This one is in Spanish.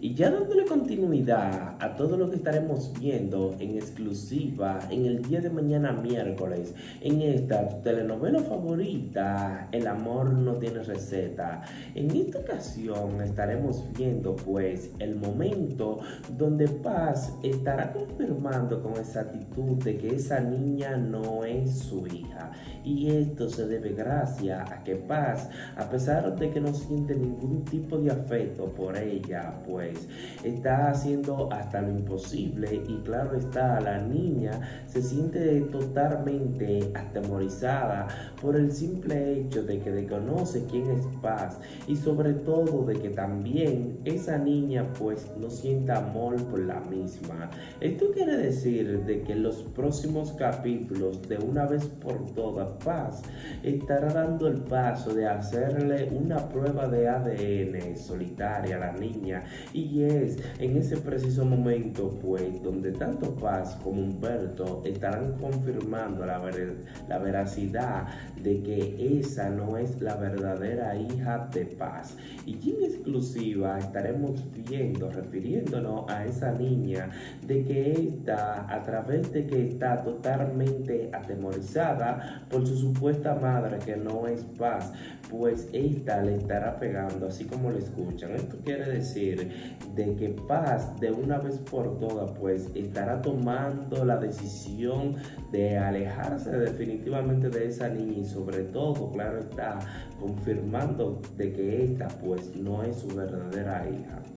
Y ya dándole continuidad a todo lo que estaremos viendo en exclusiva en el día de mañana miércoles, en esta telenovela favorita, El amor no tiene receta. En esta ocasión estaremos viendo pues el momento donde Paz estará confirmando con exactitud de que esa niña no es su hija. Y esto se debe gracias a que Paz, a pesar de que no siente ningún tipo de afecto por ella, pues está haciendo hasta lo imposible y claro está, la niña se siente totalmente atemorizada por el simple hecho de que desconoce quién es Paz y sobre todo de que también esa niña pues no sienta amor por la misma. Esto quiere decir de que en los próximos capítulos de una vez por todas Paz estará dando el paso de hacerle una prueba de ADN solitaria a la niña y es en ese preciso momento pues donde tanto Paz como Humberto estarán confirmando la veracidad de que esa no es la verdadera hija de Paz. Y en exclusiva estaremos viendo, refiriéndonos a esa niña, de que esta, a través de que está totalmente atemorizada por su supuesta madre que no es Paz, pues esta le estará pegando, así como lo escuchan. Esto quiere decir de que Paz de una vez por todas pues estará tomando la decisión de alejarse definitivamente de esa niña y sobre todo, claro está, confirmando de que esta pues no es su verdadera hija.